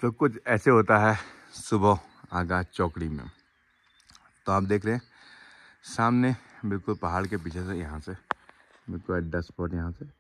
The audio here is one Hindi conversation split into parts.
तो कुछ ऐसे होता है सुबह आगाज चौकड़ी में। तो आप देख रहे हैं सामने बिल्कुल पहाड़ के पीछे से, यहाँ से बिल्कुल अड्डा स्पॉट, यहाँ से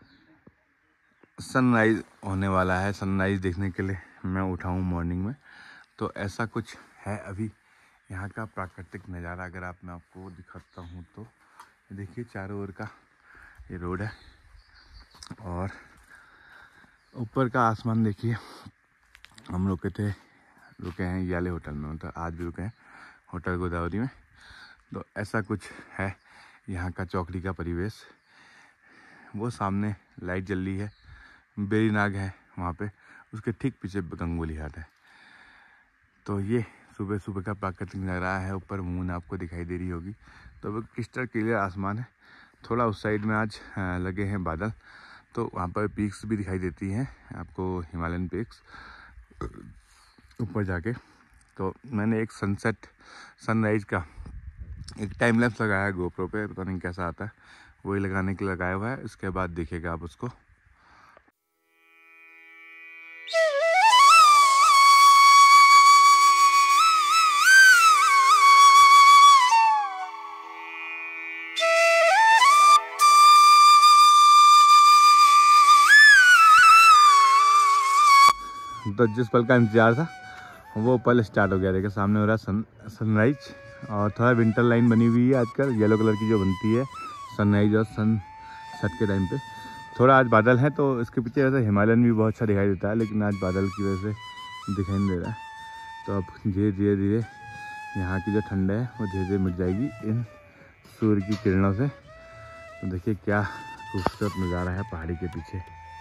सनराइज़ होने वाला है। सनराइज़ देखने के लिए मैं उठा हूँ मॉर्निंग में। तो ऐसा कुछ है अभी यहाँ का प्राकृतिक नज़ारा। अगर मैं आपको दिखाता हूँ तो देखिए चारों ओर का ये रोड है और ऊपर का आसमान देखिए। हम रुके हैं याले होटल में, मतलब आज भी रुके हैं होटल गोदावरी में। तो ऐसा कुछ है यहाँ का चौकड़ी का परिवेश। वो सामने लाइट जल रही है, बेरी नाग है वहाँ पे, उसके ठीक पीछे गंगोली घाट है। तो ये सुबह सुबह का प्राकृतिक नज़ारा है। ऊपर मून आपको दिखाई दे रही होगी। तो वो क्रिस्टल क्लियर आसमान है। थोड़ा उस साइड में आज लगे हैं बादल, तो वहाँ पर पीक्स भी दिखाई देती हैं आपको, हिमालयन पीक्स ऊपर जाके। तो मैंने एक सनराइज़ का एक टाइम लैप्स लगाया है गोप्रो पे, पता नहीं कैसा आता है, वही लगाने के लिए लगाया हुआ है। इसके बाद देखिएगा आप उसको। तो जिस पल का इंतजार था वो पल स्टार्ट हो गया। देखिए सामने हो रहा है सनराइज, और थोड़ा विंटर लाइन बनी हुई है आजकल, येलो कलर की जो बनती है सनराइज और सन सेट के टाइम पे। थोड़ा आज बादल है तो इसके पीछे वैसे हिमालयन भी बहुत अच्छा दिखाई देता है, लेकिन आज बादल की वजह से दिखाई नहीं दे रहा है। तो अब धीरे धीरे यहाँ की जो ठंड है वो धीरे धीरे मिट जाएगी इन सूर्य की किरणों से। तो देखिए क्या खूबसूरत नज़ारा है पहाड़ी के पीछे।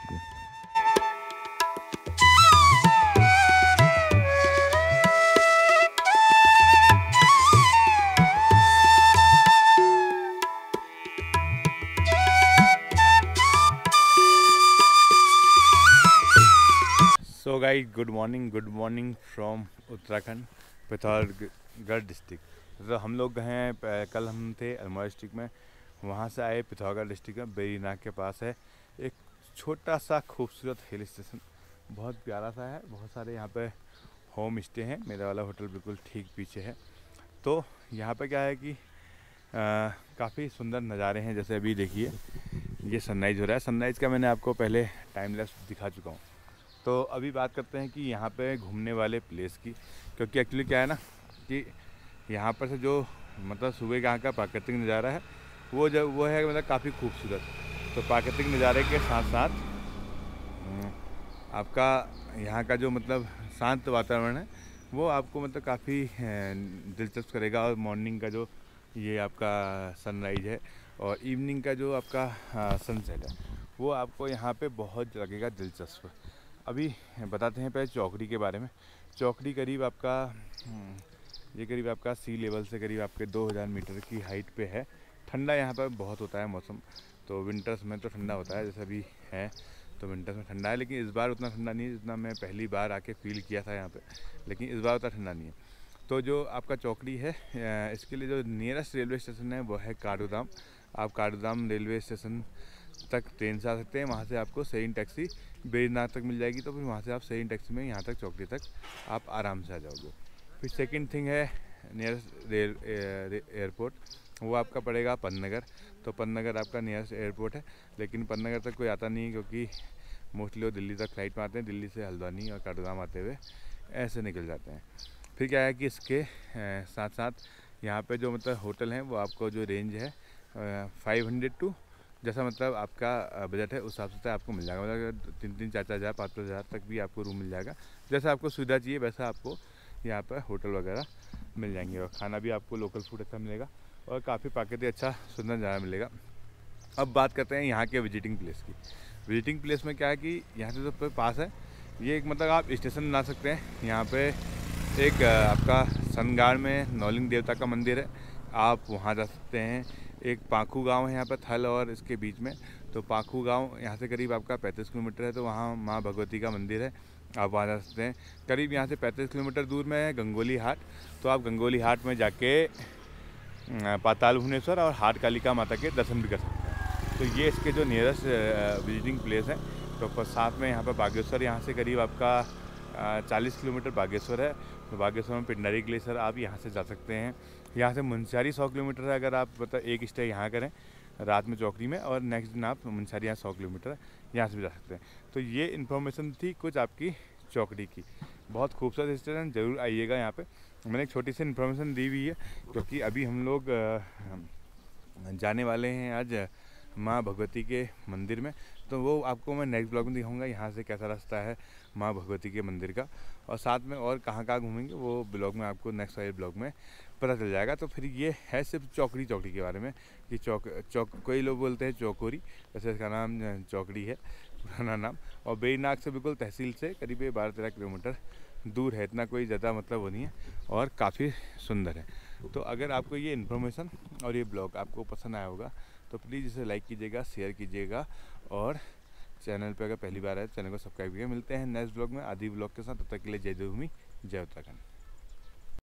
So guys, good morning from Uttarakhand, Pithoragarh district. तो हम लोग गए हैं, कल हम थे अल्मोड़ा डिस्ट्रिक्ट में, वहाँ से आए पिथौरागढ़ डिस्ट्रिक्ट में। बेरी नाग के पास है एक छोटा सा खूबसूरत हिल स्टेशन, बहुत प्यारा सा है। बहुत सारे यहाँ पे होम स्टे हैं। मेरा वाला होटल बिल्कुल ठीक पीछे है। तो यहाँ पे क्या है कि काफ़ी सुंदर नज़ारे हैं। जैसे अभी देखिए ये सनराइज़ हो रहा है। सनराइज़ का मैंने आपको पहले टाइम लैप्स दिखा चुका हूँ। तो अभी बात करते हैं कि यहाँ पे घूमने वाले प्लेस की, क्योंकि एक्चुअली क्या है ना कि यहाँ पर से जो मतलब सुबह का यहाँ का प्राकृतिक नज़ारा है वो है मतलब काफ़ी खूबसूरत। तो प्राकृतिक नज़ारे के साथ साथ आपका यहाँ का जो मतलब शांत वातावरण है वो आपको मतलब काफ़ी दिलचस्प करेगा। और मॉर्निंग का जो ये आपका सनराइज़ है और इवनिंग का जो आपका सनसेट है वो आपको यहाँ पे बहुत लगेगा दिलचस्प। अभी बताते हैं पहले चौकड़ी के बारे में। चौकड़ी करीब आपका सी लेवल से करीब आपके 2000 मीटर की हाइट पे है। ठंडा यहाँ पर बहुत होता है मौसम, तो विंटर्स में तो ठंडा होता है, जैसे अभी है तो विंटर्स में ठंडा है। लेकिन इस बार उतना ठंडा नहीं है जितना मैं पहली बार आके फील किया था यहाँ पे, लेकिन इस बार उतना ठंडा नहीं है। तो जो आपका चौकड़ी है इसके लिए जो नियरेस्ट रेलवे स्टेशन है वो है काठगोदाम। आप काठगोदाम रेलवे स्टेशन तक ट्रेन से आ सकते हैं। वहाँ से आपको सेइंट टैक्सी बेरी नाग तक मिल जाएगी। तो फिर वहाँ से आप सेइंट टैक्सी में यहाँ तक चौकड़ी तक आप आराम से आ जाओगे। फिर सेकंड थिंग है नियरेस्ट एयरपोर्ट, वो आपका पड़ेगा पन्नगर। तो पन्नगर आपका नियरेस्ट एयरपोर्ट है, लेकिन पन्नगर तक कोई आता नहीं है क्योंकि मोस्टली वो दिल्ली तक फ्लाइट में आते हैं। दिल्ली से हल्द्वानी और काठगोदाम आते हुए ऐसे निकल जाते हैं। फिर क्या है कि इसके साथ साथ यहाँ पे जो मतलब होटल हैं वो आपको जो रेंज है 500 टू, जैसा मतलब आपका बजट है उस हिसाब से आपको मिल जाएगा। मतलब 3-3, 4-4 हज़ार, 5-5 हज़ार तक भी आपको रूम मिल जाएगा। जैसा आपको सुविधा चाहिए वैसा आपको यहाँ पर होटल वगैरह मिल जाएंगे। और खाना भी आपको लोकल फूड अच्छा मिलेगा और काफ़ी प्राकृतिक अच्छा सुंदर नज़ारा मिलेगा। अब बात करते हैं यहाँ के विजिटिंग प्लेस की। विजिटिंग प्लेस में क्या है कि यहाँ से जो पास है ये एक मतलब आप स्टेशन बना सकते हैं। यहाँ पे एक आपका सनगाड़ में नौलिंग देवता का मंदिर है, आप वहाँ जा सकते हैं। एक पाखू गांव है यहाँ पर थल और इसके बीच में। तो पाखू गांव यहाँ से करीब आपका 35 किलोमीटर है। तो वहाँ माँ भगवती का मंदिर है, आप वहाँ जा सकते हैं। करीब यहाँ से 35 किलोमीटर दूर में है गंगोली हाट। तो आप गंगोली हाट में जाके पाताल भुवनेश्वर और हाट कालिका माता के दर्शन भी कर सकते हैं। तो ये इसके जो नियरेस्ट विजिटिंग प्लेस है। तो साथ में यहाँ पर बागेश्वर, यहाँ से करीब आपका 40 किलोमीटर बागेश्वर है। तो बागेश्वर में पिंडारी ग्लेशियर आप यहाँ से जा सकते हैं। यहाँ से मुनस्यारी 100 किलोमीटर है। अगर आप मतलब एक स्टे यहाँ करें रात में चौकड़ी में, और नेक्स्ट दिन आप मुनस्यारी, यहाँ 100 किलोमीटर है, यहाँ से भी जा सकते हैं। तो ये इन्फॉर्मेशन थी कुछ आपकी चौकड़ी की। बहुत खूबसूरत स्टेशन, ज़रूर आइएगा यहाँ पे। मैंने एक छोटी सी इन्फॉर्मेशन दी हुई है, क्योंकि अभी हम लोग जाने वाले हैं आज माँ भगवती के मंदिर में। तो वो आपको मैं नेक्स्ट ब्लॉग में दिखाऊंगा, यहाँ से कैसा रास्ता है माँ भगवती के मंदिर का, और साथ में और कहाँ कहाँ घूमेंगे वो ब्लॉग में आपको नेक्स्ट वाले ब्लॉग में पता चल जाएगा। तो फिर ये है सिर्फ चौकड़ी के बारे में कि कोई लोग बोलते हैं चौकोरी, वैसे इसका नाम चौकड़ी है पुराना नाम, और बेईनाग से बिल्कुल तहसील से करीब 12-13 किलोमीटर दूर है। इतना कोई ज़्यादा मतलब वो नहीं है, और काफ़ी सुंदर है। तो अगर आपको ये इन्फॉर्मेशन और ये ब्लॉग आपको पसंद आया होगा तो प्लीज़ इसे लाइक कीजिएगा, शेयर कीजिएगा, और चैनल पे अगर पहली बार है चैनल को सब्सक्राइब कीजिएगा। मिलते हैं नेक्स्ट ब्लॉग में आदि ब्लॉग के साथ। तब तक के लिए जय देवभूमि, जय उत्तराखंड।